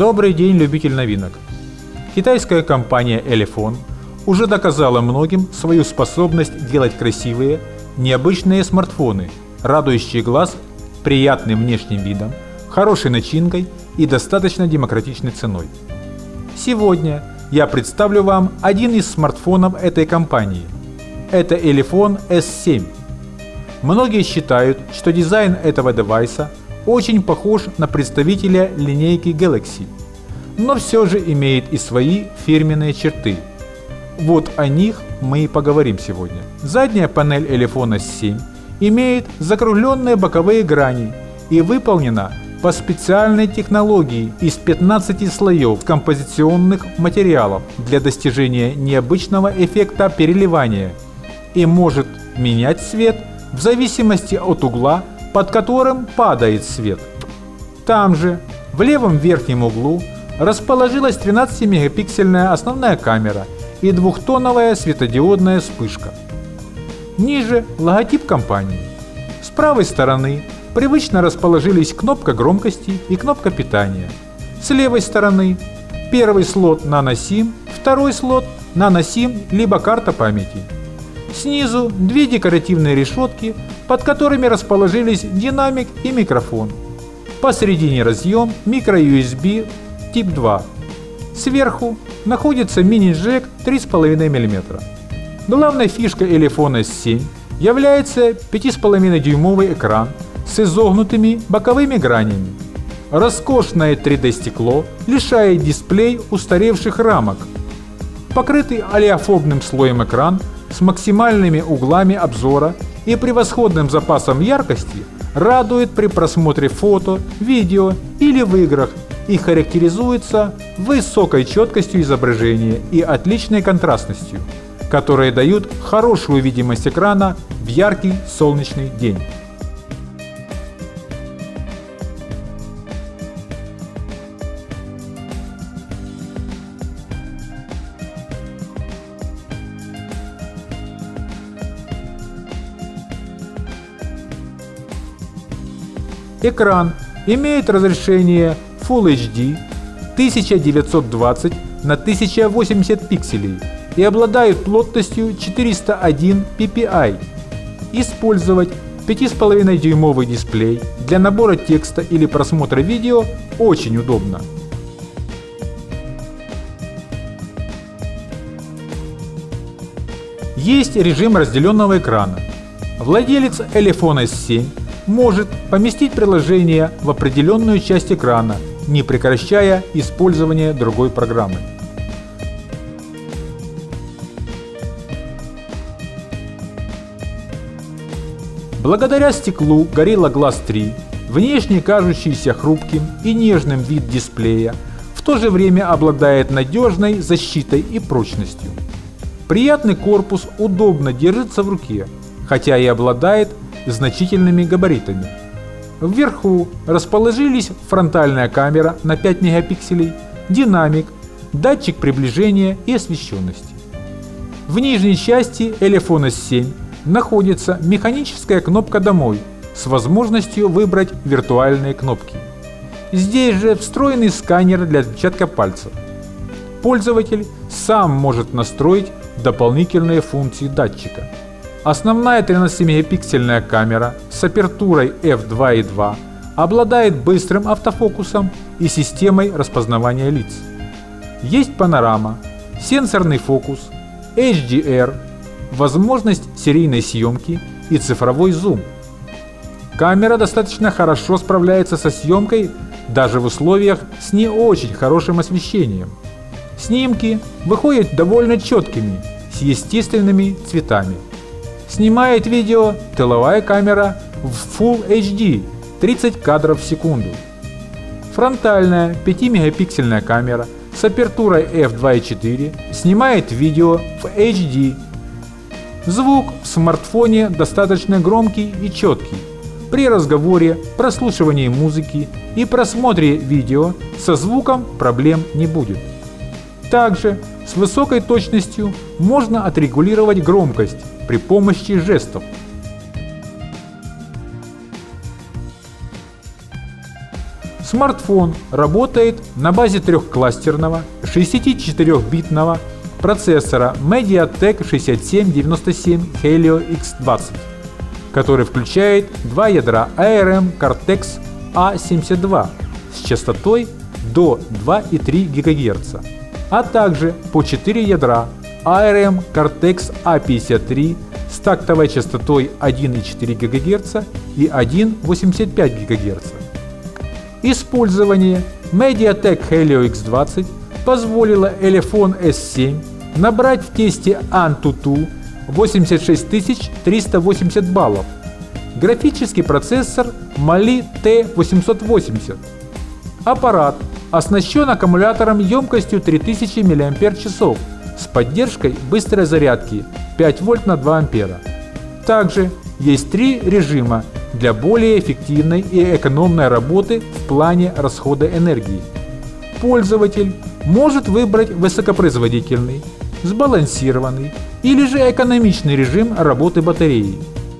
Добрый день, любитель новинок! Китайская компания Elefone уже доказала многим свою способность делать красивые, необычные смартфоны, радующие глаз приятным внешним видом, хорошей начинкой и достаточно демократичной ценой. Сегодня я представлю вам один из смартфонов этой компании. Это Elefone S7. Многие считают, что дизайн этого девайса очень похож на представителя линейки Galaxy, но все же имеет и свои фирменные черты. Вот о них мы и поговорим сегодня. Задняя панель Elefone S7 имеет закругленные боковые грани и выполнена по специальной технологии из 15 слоев композиционных материалов для достижения необычного эффекта переливания и может менять цвет в зависимости от угла, под которым падает свет. Там же, в левом верхнем углу, расположилась 13-мегапиксельная основная камера и двухтоновая светодиодная вспышка. Ниже логотип компании. С правой стороны привычно расположились кнопка громкости и кнопка питания. С левой стороны первый слот Nano SIM, второй слот Nano SIM либо карта памяти. Снизу две декоративные решетки, под которыми расположились динамик и микрофон. Посередине разъем microUSB тип 2. Сверху находится мини-джек 3,5 мм. Главной фишкой Elefone S7 является 5,5-дюймовый экран с изогнутыми боковыми гранями. Роскошное 3D стекло лишает дисплей устаревших рамок. Покрытый олеофобным слоем экран с максимальными углами обзора и превосходным запасом яркости радует при просмотре фото, видео или в играх и характеризуется высокой четкостью изображения и отличной контрастностью, которые дают хорошую видимость экрана в яркий солнечный день. Экран имеет разрешение Full HD 1920 на 1080 пикселей и обладает плотностью 401 ppi. Использовать 5,5-дюймовый дисплей для набора текста или просмотра видео очень удобно. Есть режим разделенного экрана. Владелец Elefone S7 может поместить приложение в определенную часть экрана, не прекращая использование другой программы. Благодаря стеклу Gorilla Glass 3 внешне кажущийся хрупким и нежным вид дисплея в то же время обладает надежной защитой и прочностью. Приятный корпус удобно держится в руке, хотя и обладает значительными габаритами. Вверху расположились фронтальная камера на 5 мегапикселей, динамик, датчик приближения и освещенности. В нижней части Elefone S7 находится механическая кнопка «Домой» с возможностью выбрать виртуальные кнопки. Здесь же встроенный сканер для отпечатка пальцев. Пользователь сам может настроить дополнительные функции датчика. Основная 13-мегапиксельная камера с апертурой f2.2 обладает быстрым автофокусом и системой распознавания лиц. Есть панорама, сенсорный фокус, HDR, возможность серийной съемки и цифровой зум. Камера достаточно хорошо справляется со съемкой даже в условиях с не очень хорошим освещением. Снимки выходят довольно четкими, с естественными цветами. Снимает видео тыловая камера в Full HD 30 кадров в секунду. Фронтальная 5-мегапиксельная камера с апертурой f2.4 снимает видео в HD. Звук в смартфоне достаточно громкий и четкий. При разговоре, прослушивании музыки и просмотре видео со звуком проблем не будет. Также с высокой точностью можно отрегулировать громкость при помощи жестов. Смартфон работает на базе трехкластерного 64-битного процессора MediaTek 6797 Helio X20, который включает два ядра ARM Cortex A72 с частотой до 2,3 ГГц, а также по 4 ядра ARM Cortex A53 с тактовой частотой 1,4 ГГц и 1,85 ГГц. Использование MediaTek Helio X20 позволило Elephone S7 набрать в тесте AnTuTu 86380 баллов. Графический процессор Mali T880. Аппарат оснащен аккумулятором емкостью 3000 мАч с поддержкой быстрой зарядки 5 вольт на 2 ампера. Также есть 3 режима для более эффективной и экономной работы в плане расхода энергии. Пользователь может выбрать высокопроизводительный, сбалансированный или же экономичный режим работы батареи.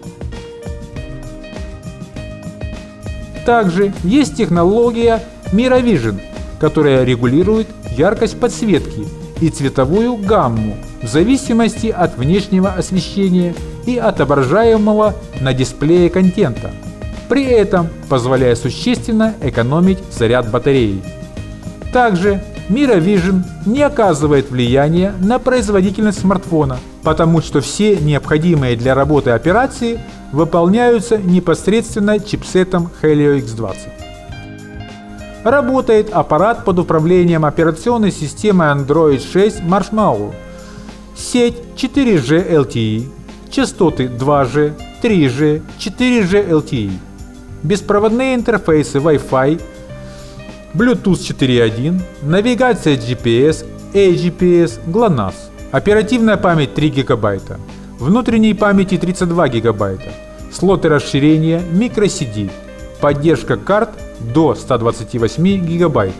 Также есть технология MiraVision, которая регулирует яркость подсветки и цветовую гамму в зависимости от внешнего освещения и отображаемого на дисплее контента, при этом позволяя существенно экономить заряд батареи. Также MiraVision не оказывает влияния на производительность смартфона, потому что все необходимые для работы операции выполняются непосредственно чипсетом Helio X20. Работает аппарат под управлением операционной системы Android 6 Marshmallow, сеть 4G LTE, частоты 2G, 3G, 4G LTE, беспроводные интерфейсы Wi-Fi, Bluetooth 4.1, навигация GPS, eGPS, GLONASS, оперативная память 3 ГБ, внутренней памяти 32 ГБ, слоты расширения microSD, поддержка карт до 128 ГБ.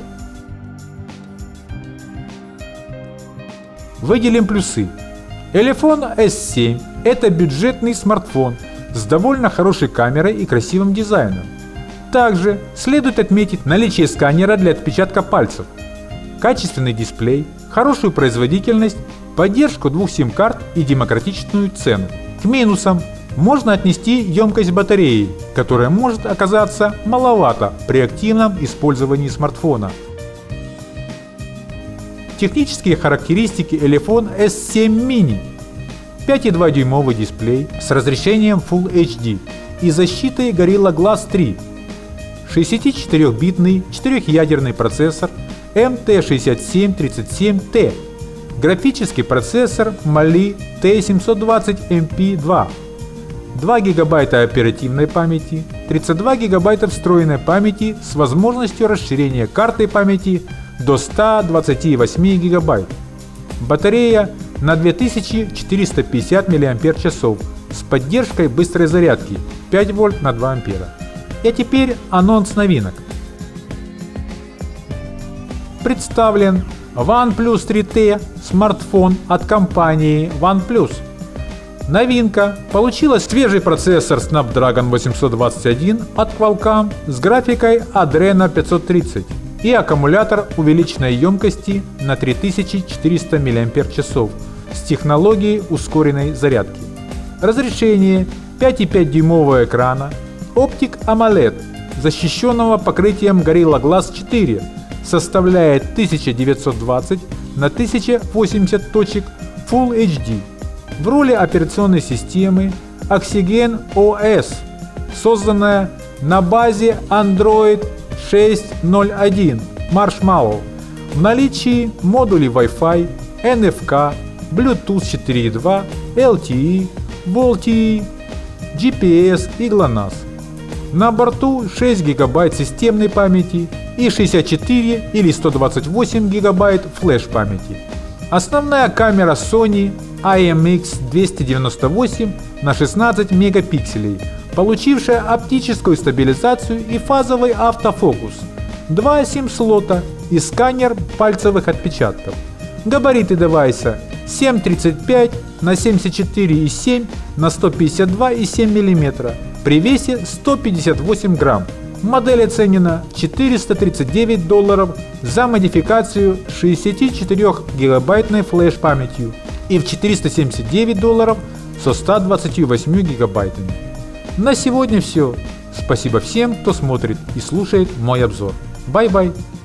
Выделим плюсы. Elephone S7 – это бюджетный смартфон с довольно хорошей камерой и красивым дизайном. Также следует отметить наличие сканера для отпечатка пальцев, качественный дисплей, хорошую производительность, поддержку 2 сим-карт и демократичную цену. К минусам можно отнести емкость батареи, которая может оказаться маловато при активном использовании смартфона. Технические характеристики Elephone S7 Mini: 5,2-дюймовый дисплей с разрешением Full HD и защитой Gorilla Glass 3, 64-битный 4-ядерный процессор MT6737T, графический процессор Mali T720MP2, 2 ГБ оперативной памяти, 32 ГБ встроенной памяти с возможностью расширения карты памяти до 128 ГБ. Батарея на 2450 мАч с поддержкой быстрой зарядки 5 вольт на 2 ампера. И теперь анонс новинок. Представлен OnePlus 3T смартфон от компании OnePlus. Новинка получила свежий процессор Snapdragon 821 от Qualcomm с графикой Adreno 530 и аккумулятор увеличенной емкости на 3400 мАч с технологией ускоренной зарядки. Разрешение 5,5-дюймового экрана, оптик AMOLED, защищенного покрытием Gorilla Glass 4, составляет 1920 на 1080 точек Full HD. В роли операционной системы Oxygen OS, созданная на базе Android 6.0.1 Marshmallow, в наличии модулей Wi-Fi, NFC, Bluetooth 4.2, LTE, VoLTE, GPS и GLONASS. На борту 6 ГБ системной памяти и 64 или 128 ГБ флеш-памяти. Основная камера Sony IMX298 на 16 мегапикселей, получившая оптическую стабилизацию и фазовый автофокус, 2 сим-слота и сканер пальцевых отпечатков. Габариты девайса 7,35 на 74,7 на 152,7 мм при весе 158 грамм. Модель оценена в $439 за модификацию 64-гигабайтной флеш-памятью и в $479 со 128 гигабайтами. На сегодня все. Спасибо всем, кто смотрит и слушает мой обзор. Бай-бай!